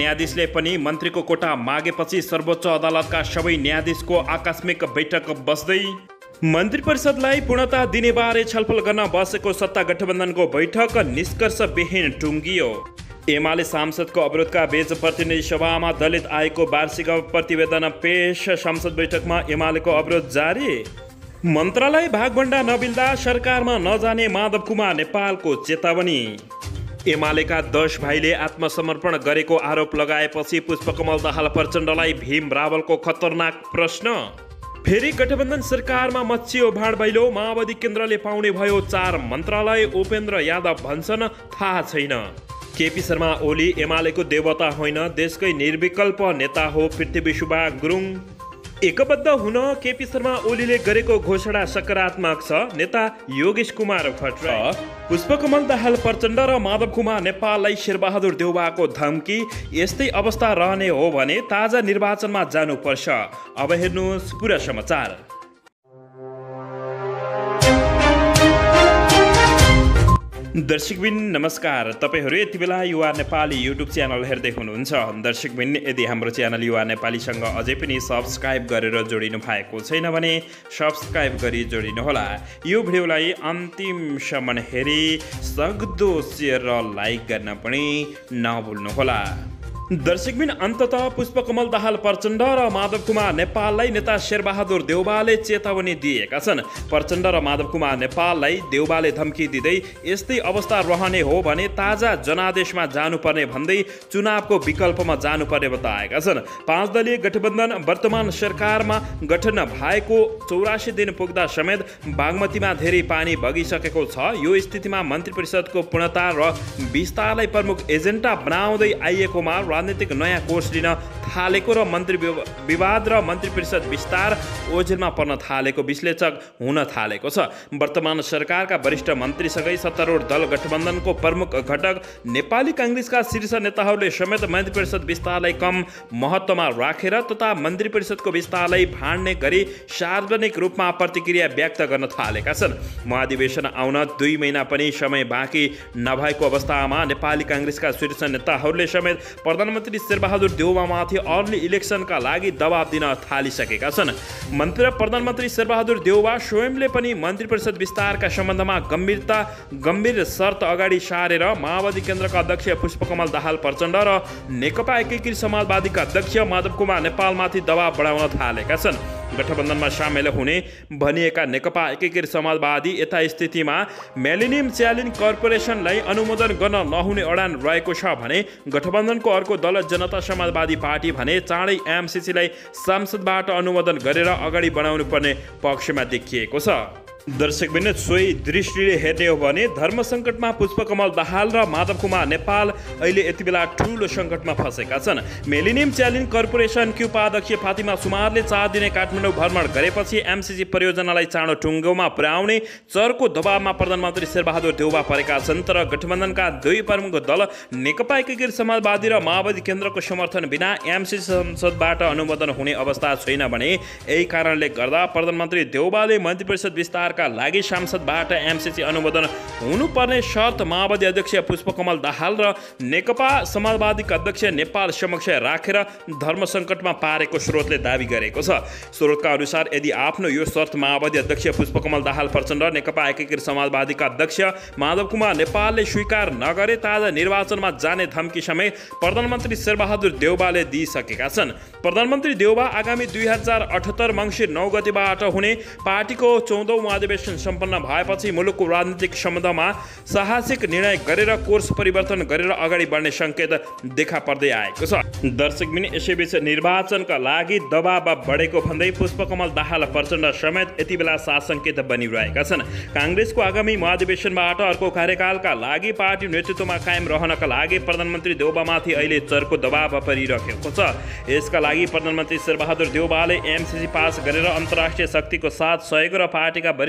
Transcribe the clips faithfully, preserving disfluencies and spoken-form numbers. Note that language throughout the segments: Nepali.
न्यायाधीशले पनि मन्त्रीको कोटा मागेपछि सर्वोच्च अदालतका सबै न्यायाधीशको आकस्मिक बैठक बस्दै मन्त्री परिषदलाई पूर्णता दिने बारे छलफल गर्न बसेको सत्ता गठबन्धनको बैठक निष्कर्षविहीन टुङ्गियो। एमाले सांसदको अवरोधका बीच प्रतिनिधि सभामा दलित आयोगको वार्षिक प्रतिवेदन पेश। संसद बैठकमा एमालेको अवरोध जारी। मन्त्रालय भागभण्डा नमिल्दा सरकारमा नजाने माधव कुमार नेपालको चेतावनी। एमालेका दस भाइले आत्मसमर्पण गरेको आरोप लगाएपछि पुष्पकमल दाहाल प्रचण्डलाई भीम रावलको खतरनाक प्रश्न। फेरि गठबन्धन सरकारमा मच्चियो भाँडभैलो। माओवादी केन्द्रले पाउने भयो चार मन्त्रालय। उपेन्द्र यादव भन्छन् थाहा छैन। केपी शर्मा ओली एमालेको देवता होइन, देशकै निर्विकल्प नेता हो पृथ्वी सुब्बा गुरुङ। एकबद्ध हुन केपी शर्मा ओलीले गरेको घोषणा सकारात्मक छ। नेता योगेश कुमार भट्टराई। पुष्पकमल दाहाल प्रचण्ड र माधव कुमार नेपाललाई शेरबहादुर देउवाको धम्की। यस्तै अवस्था रहने हो भने ताजा निर्वाचनमा जानुपर्छ। अब हेर्नुहोस् पुरा समाचार। दर्शकबिन नमस्कार, तपाईहरू यति बेला युवा नेपाली युट्युब च्यानल हेर्दै हुनुहुन्छ। दर्शकबिन यदि हाम्रो च्यानल युवा नेपालीसँग अझै पनि सब्सक्राइब गरेर जोडिनु भएको छैन भने सब्सक्राइब गरी जोडिनुहोला। यो भिडियोलाई अन्तिमसम्म हेरी सक्दो सेयर र लाइक गर्न पनि नभुल्नुहोला। दर्शकबिन अन्ततः पुष्पकमल दाहाल प्रचण्ड र माधव कुमार नेपाललाई नेता शेरबहादुर देउवाले चेतावनी दिएका छन्। प्रचण्ड र माधव कुमार नेपाललाई देउवाले धम्की दिँदै यस्तै अवस्था रहने हो भने ताजा जनादेशमा जानुपर्ने भन्दै चुनावको विकल्पमा जानुपर्ने बताएका छन्। पाँच दलीय गठबन्धन वर्तमान सरकारमा गठन भएको चौरासी दिन पुग्दा समेत बागमतीमा धेरै पानी बगिसकेको छ। यो स्थितिमा मन्त्री परिषदको पूर्णता र विस्तारलाई प्रमुख एजेन्डा बनाउँदै आइएकोमा राजनीतिक नयाँ कोर्स लिन थालेको र मन्त्री विवाद र मन्त्री परिषद विस्तार ओझेलमा पर्न थालेको विश्लेषक हुन थालेको छ। वर्तमान सरकारका वरिष्ठ मन्त्रीसँगै सत्तारूढ दल गठबन्धनको प्रमुख घटक नेपाली काङ्ग्रेसका शीर्ष नेताहरूले समेत मन्त्री परिषद विस्तारलाई कम महत्त्वमा राखेर तथा मन्त्री परिषदको विस्तारलाई भाँड्ने गरी सार्वजनिक रूपमा प्रतिक्रिया व्यक्त गर्न थालेका छन्। महाधिवेशन आउन दुई महिना पनि समय बाँकी नभएको अवस्थामा नेपाली काङ्ग्रेसका शीर्ष नेताहरूले समेत प्रधानमन्त्री शेरबहादुर देउवामाथि अर्ली इलेक्सनका लागि दबाब दिन थालिसकेका छन्। मन्त्री र प्रधानमन्त्री शेरबहादुर देउवा स्वयंले पनि मन्त्री परिषद विस्तारका सम्बन्धमा गम्भीरता गम्भीर शर्त अगाडि सारेर माओवादी केन्द्रका अध्यक्ष पुष्पकमल दाहाल प्रचण्ड र नेकपा एकीकृत समाजवादीका अध्यक्ष माधव कुमार नेपालमाथि दबाब बढाउन थालेका छन्। गठबन्धनमा सामेल हुने भनिएका नेकपा एकीकृत समाजवादी यथास्थितिमा मिलेनियम च्यालेन्ज कर्पोरेसनलाई अनुमोदन गर्न नहुने अडान रहेको छ भने गठबन्धनको अर्को दल जनता समाजवादी पार्टी भने चाँडै एमसिसीलाई संसदबाट अनुमोदन गरेर अगाडि बढाउनु पर्ने पक्षमा देखिएको छ। दर्शकबिन सोही दृष्टिले हेर्ने हो भने धर्म सङ्कटमा पुष्पकमल दाहाल र माधव कुमार नेपाल अहिले यति बेला ठुलो सङ्कटमा फँसेका छन्। मिलेनियम च्यालेन्ज कर्पोरेसनकी उपाध्यक्ष फातिमा सुमारले चार दिने काठमाडौँ भ्रमण गरेपछि एमसिसी परियोजनालाई चाँडो टुङ्गोमा पुर्याउने चरको दबावमा प्रधानमन्त्री शेरबहादुर देउवा परेका छन्। तर गठबन्धनका दुई प्रमुख दल नेकपा एकीकृत समाजवादी र माओवादी केन्द्रको समर्थन बिना एमसिसी संसदबाट अनुमोदन हुने अवस्था छैन भने यही कारणले गर्दा प्रधानमन्त्री देउवाले मन्त्री परिषद विस्तार का लागि सांसदबाट एमसिसी अनुमोदन हुनुपर्ने शर्त माओवादी अध्यक्ष पुष्पकमल दाहाल र नेकपा समाजवादीका अध्यक्ष नेपाल समक्ष राखेर धर्म सङ्कटमा पारेको स्रोतले दावी गरेको छ। स्रोतका अनुसार यदि आफ्नो यो शर्त माओवादी अध्यक्ष पुष्पकमल दाहाल प्रचण्ड नेकपा एकीकृत समाजवादीका अध्यक्ष माधव कुमार नेपालले स्वीकार नगरे ताजा निर्वाचनमा जाने धम्की समेत प्रधानमन्त्री शेरबहादुर देउवाले दिइसकेका छन्। प्रधानमन्त्री देउवा आगामी दुई हजार अठहत्तर मङ्सिर नौ गतिबाट हुने पार्टीको चौधौँ अधिवेशन सम्पन्न भएपछि मुलुकको राजनीतिक सम्बन्धमा साहसिक निर्णय गरेर कोर्स परिवर्तन गरेर अगाडि बढ्ने सङ्केत देखा पर्दै आएको छ। दर्शकबिन यसैबीच निर्वाचनका लागि दबाव बढेको भन्दै पुष्पकमल दाहाल प्रचण्ड समेत यति बेला सात सङ्केत बनिरहेका छन्। काङ्ग्रेसको आगामी महाधिवेशनबाट अर्को कार्यकालका लागि पार्टी नेतृत्वमा कायम रहनका लागि प्रधानमन्त्री देउवामाथि अहिले चरको दबाव परिरहेको छ। यसका लागि प्रधानमन्त्री शेरबहादुर देउवाले एमसिसी पास गरेर अन्तर्राष्ट्रिय शक्तिको साथ सहयोग र पार्टीका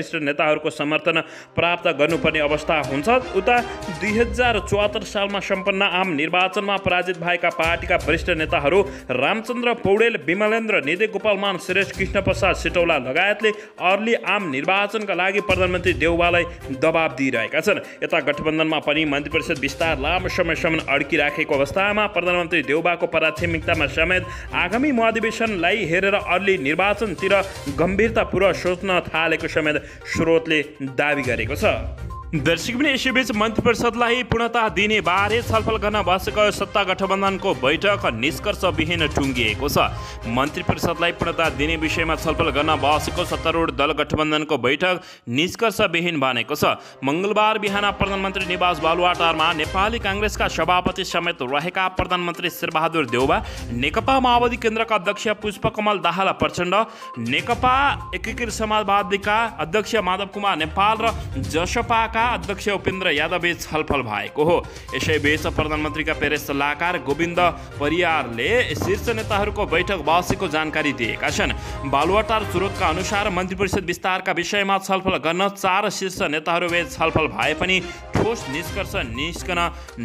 वरिष्ठ नेताहरूको समर्थन प्राप्त गर्नुपर्ने अवस्था हुन्छ। उता दुई हजार चौहत्तर सालमा सम्पन्न आम निर्वाचनमा पराजित भएका पार्टीका वरिष्ठ नेताहरू रामचन्द्र पौडेल, विमलेन्द्र निधे, गोपालमान श्रेष्ठ, कृष्ण प्रसाद सिटौला लगायतले अर्ली आम निर्वाचनका लागि प्रधानमन्त्री देउबालाई दबाब दिइरहेका छन्। यता गठबन्धनमा पनि मन्त्री परिषद विस्तार लामो समयसम्म अड्किराखेको अवस्थामा प्रधानमन्त्री देउबाको प्राथमिकतामा समेत आगामी महाधिवेशनलाई हेरेर अर्ली निर्वाचनतिर गम्भीरतापूर्वक सोच्न थालेको समेत स्रोतले दावी गरेको छ। दर्शक पनि यसैबीच मन्त्री परिषदलाई पूर्णता दिने बारे छलफल गर्न बसेको सत्ता गठबन्धनको बैठक निष्कर्षविहीन टुङ्गिएको छ। मन्त्री परिषदलाई पूर्णता दिने विषयमा छलफल गर्न बसेको सत्तारूढ दल गठबन्धनको बैठक निष्कर्षविहीन बनेको छ। मङ्गलबार बिहान प्रधानमन्त्री निवास बालुवाटारमा नेपाली काङ्ग्रेसका सभापति समेत रहेका प्रधानमन्त्री शेरबहादुर देउबा, नेकपा माओवादी केन्द्रका अध्यक्ष पुष्पकमल दाहाल प्रचण्ड, नेकपा एकीकृत समाजवादीका अध्यक्ष माधव कुमार नेपाल र जसपाका अध्यक्ष उपेन्द्र यादवबीच छलफल भएको हो। यसैबीच प्रधानमन्त्रीका प्रेस सल्लाहकार गोविन्द परियारले शीर्ष नेताहरूको बैठक बसेको जानकारी दिएका छन्। बालुवाटार स्रोतका अनुसार मन्त्री परिषद विस्तारका विषयमा छलफल गर्न चार शीर्ष नेताहरूबीच छलफल भए पनि ठोस निष्कर्ष निस्कन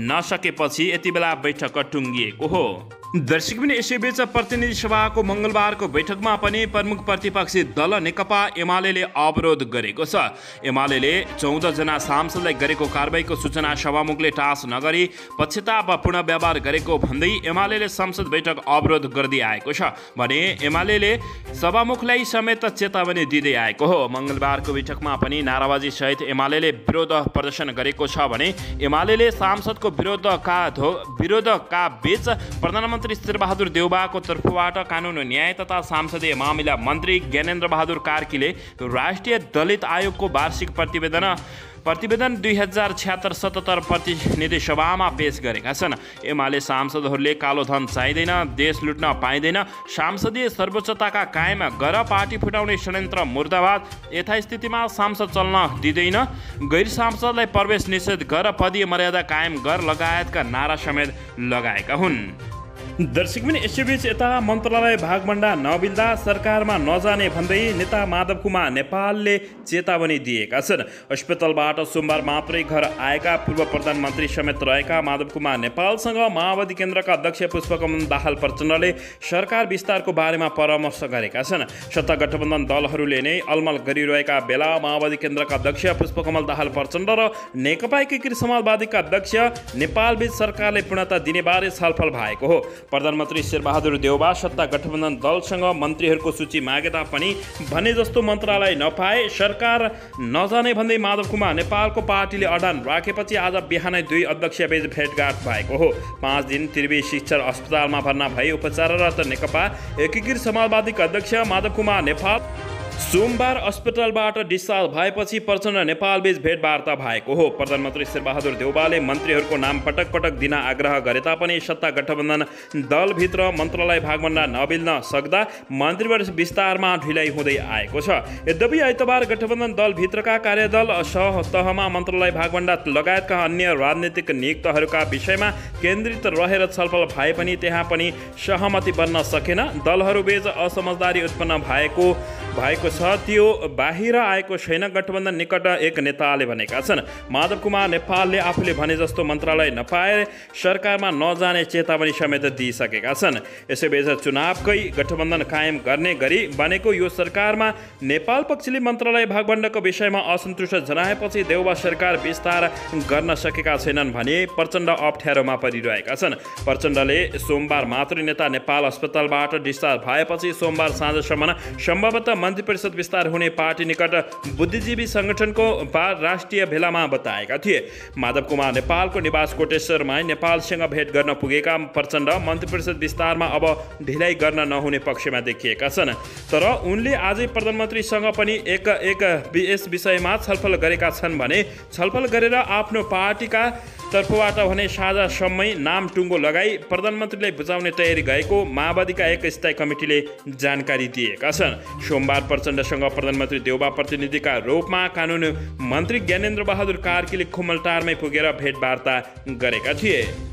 नसकेपछि यति बेला बैठक टुङ्गिएको हो। दर्शक पनि यसैबीच प्रतिनिधि सभाको मङ्गलबारको बैठकमा पनि प्रमुख प्रतिपक्षी दल नेकपा एमाले अवरोध गरेको छ। एमाले चौध जना सांसदलाई गरेको कारबाहीको सूचना सभामुखले टाँस नगरी पक्षतापूर्ण व्यवहार गरेको भन्दै एमाले संसद बैठक अवरोध गर्दै आएको छ भने एमाले सभामुखलाई समेत चेतावनी दिँदै आएको हो। मङ्गलबारको बैठकमा पनि नाराबाजी सहित एमाले विरोध प्रदर्शन गरेको छ भने एमाले सांसदको विरोधका विरोधका बीच प्रधानमन्त्री मन्त्री शेरबहादुर देउबाको तर्फबाट कानुन न्याय तथा संसदीय मामिला मन्त्री ज्ञानेन्द्र बहादुर कार्कीले राष्ट्रिय दलित आयोगको वार्षिक प्रतिवेदन प्रतिवेदन दुई हजार छ्यात्तर सतहत्तर प्रतिनिधि सभामा पेश गरेका छन्। एमाले सांसदहरूले कालो धन चाहिँदैन, देश लुट्न पाइँदैन, सांसदीय सर्वोच्चताका कायम गर, पार्टी फुटाउने षड्यन्त्र मुर्दाबाद, यथास्थितिमा सांसद चल्न दिँदैन, गैर सांसदलाई प्रवेश निषेध गर, पदीय मर्यादा कायम गर लगायतका नारा समेत लगाएका हुन्। दर्शक पनि यसैबीच यता मन्त्रालय भागभण्डा नबिल्दा सरकारमा नजाने भन्दै नेता माधव कुमार नेपालले चेतावनी दिएका छन्। अस्पतालबाट सोमबार मात्रै घर आएका पूर्व प्रधानमन्त्री समेत रहेका माधव कुमार नेपालसँग माओवादी केन्द्रका अध्यक्ष पुष्पकमल दाहाल प्रचण्डले सरकार विस्तारको बारेमा परामर्श गरेका छन्। सत्ता गठबन्धन दलहरूले नै अलमल गरिरहेका बेला माओवादी केन्द्रका अध्यक्ष पुष्पकमल दाहाल प्रचण्ड र नेकपा एकीकृत समाजवादीका अध्यक्ष नेपालबीच सरकारले पूर्णता दिने बारे छलफल भएको हो। प्रधानमन्त्री शेरबहादुर देउबा सत्ता गठबन्धन दलसँग मन्त्रीहरूको सूची मागे तापनि भने जस्तो मन्त्रालय नपाए सरकार नजाने भन्दै माधव कुमार नेपालको पार्टीले अडान राखेपछि आज बिहानै दुई अध्यक्षबीच भेटघाट भएको हो। पाँच दिन त्रिवी शिक्षण अस्पतालमा भर्ना भई उपचाररत नेकपा एकीकृत समाजवादीका अध्यक्ष माधव कुमार नेपाल सोमबार अस्पतालबाट डिस्चार्ज भएपछि प्रचण्ड नेपालबीच भेटवार्ता भएको हो। प्रधानमन्त्री शेरबहादुर देउबाले मन्त्रीहरूको नाम पटक पटक दिन आग्रह गरे तापनि सत्ता गठबन्धन दलभित्र मन्त्रालय भागभण्डा नमिल्न सक्दा मन्त्रीवर्ग विस्तारमा ढिलाइ हुँदै आएको छ। यद्यपि आइतबार गठबन्धन दलभित्रका कार्यदल सह तहमा मन्त्रालय भागभण्डा लगायतका अन्य राजनीतिक नियुक्तहरूका विषयमा केन्द्रित रहेर छलफल भए पनि त्यहाँ पनि सहमति बन्न सकेन। दलहरूबीच असमझदारी उत्पन्न भएको भएको छ, त्यो बाहिर आएको छैन, गठबन्धन निकट एक नेताले भनेका छन्। माधव कुमार नेपालले आफूले भने जस्तो मन्त्रालय नपाए सरकारमा नजाने चेतावनी समेत दिइसकेका छन्। यसैबीच चुनावकै गठबन्धन कायम गर्ने गरी बनेको यो सरकारमा नेपाल पक्षले मन्त्रालय भागभण्डाको विषयमा असन्तुष्ट जनाएपछि देउबा सरकार विस्तार गर्न सकेका छैनन् भने प्रचण्ड अप्ठ्यारोमा परिरहेका छन्। प्रचण्डले सोमबार मात्रै नेता नेपाल अस्पतालबाट डिस्चार्ज भएपछि सोमबार साँझसम्म सम्भवतः मन्त्री परिषद विस्तार हुने पार्टी निकट बुद्धिजीवी संगठनको राष्ट्रिय भेलामा बताएका थिए। माधव कुमार नेपालको निवास कोटेश्वरमा नेपालसँग भेट गर्न पुगेका प्रचण्ड मन्त्री परिषद विस्तारमा अब ढिलाइ गर्न नहुने पक्षमा देखिएका छन्। तर उनले आजै प्रधानमन्त्रीसँग पनि एक एक यस विषयमा छलफल गरेका छन् भने छलफल गरेर आफ्नो पार्टीका तर्फबाट भने साझासम्मै नाम टुङ्गो लगाई प्रधानमन्त्रीलाई बुझाउने तयारी गएको माओवादीका एक स्थायी कमिटीले जानकारी दिएका छन्। सोमबार प्रचण्डसँग प्रधानमन्त्री देउबा प्रतिनिधिका रूपमा कानुन मन्त्री ज्ञानेन्द्र बहादुर कार्कीले खुमलटारमै पुगेर भेटवार्ता गरेका थिए।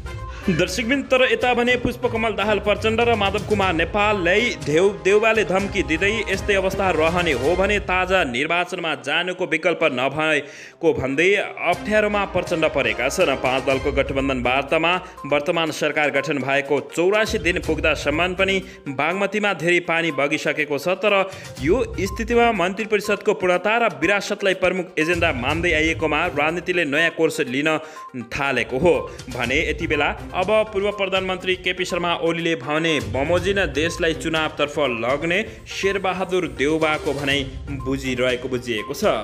दर्शकबिन तर यता भने पुष्पकमल दाहाल प्रचण्ड र माधव कुमार नेपाललाई देउ देउबाले धम्की दिँदै यस्तै अवस्था रहने हो भने ताजा निर्वाचनमा जानुको विकल्प नभएको भन्दै अप्ठ्यारोमा प्रचण्ड परेका छन्। पाँच दलको गठबन्धन वार्तामा वर्तमान सरकार गठन भएको चौरासी दिन पुग्दासम्म पनि बागमतीमा धेरै पानी बगिसकेको छ। तर यो स्थितिमा मन्त्री परिषदको पूर्णता र विरासतलाई प्रमुख एजेन्डा मान्दै आइएकोमा राजनीतिले नयाँ कोर्स लिन थालेको हो भने यति बेला अब पूर्व प्रधानमन्त्री केपी शर्मा ओलीले भने बमोजिन देशलाई चुनावतर्फ लग्ने शेरबहादुर देउबाको भनाइ बुझिरहेको बुझिएको छ।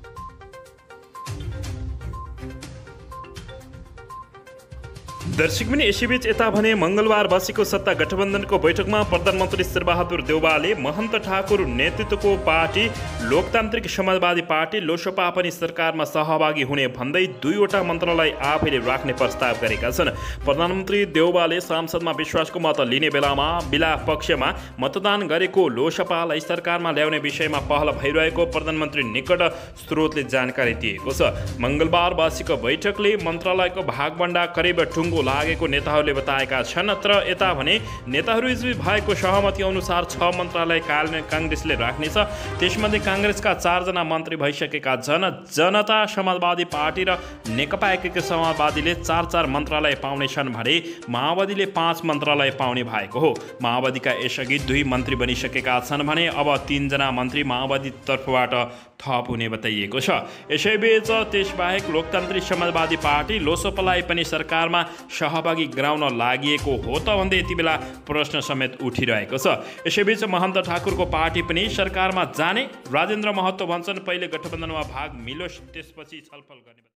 दर्शक पनि यसैबीच यता भने मङ्गलबार बसेको सत्ता गठबन्धनको बैठकमा प्रधानमन्त्री शेरबहादुर देउबाले महन्त ठाकुर नेतृत्वको पार्टी लोकतान्त्रिक समाजवादी पार्टी लोसपा पनि सरकारमा सहभागी हुने भन्दै दुईवटा मन्त्रालय आफैले राख्ने प्रस्ताव गरेका छन्। प्रधानमन्त्री देउबाले सांसदमा विश्वासको मत लिने बेलामा बिला पक्षमा मतदान गरेको लोसपालाई सरकारमा ल्याउने विषयमा पहल भइरहेको प्रधानमन्त्री निकट स्रोतले जानकारी दिएको छ। मङ्गलबार बसेको बैठकले मन्त्रालयको भागभण्डा करिब टुङ्गो लागेको नेताहरूले बताएका छन्। तर यता भने नेताहरूबीच भएको सहमति अनुसार छ मन्त्रालय काङ्ग्रेसले राख्नेछ। त्यसमध्ये काङ्ग्रेसका चारजना मन्त्री भइसकेका छन्। जनता समाजवादी पार्टी र नेकपा एकीकृत समाजवादीले चार चार मन्त्रालय पाउनेछन् भने माओवादीले पाँच मन्त्रालय पाउने भएको हो। माओवादीका यसअघि दुई मन्त्री बनिसकेका छन् भने अब तीनजना मन्त्री माओवादी तर्फबाट थप हुने बताइएको छ। यसैबीच त्यसबाहेक लोकतान्त्रिक समाजवादी पार्टी लोसपालाई पनि सरकारमा सहभागी गराउन लागि हो त भन्दै यति बेला प्रश्न समेत उठिरहेको छ। यसैबीच महन्त ठाकुरको पार्टी पनि सरकारमा जाने राजेन्द्र महतो भन्छन्। पहिले गठबन्धनमा भाग मिलोस् त्यसपछि छलफल गर्ने।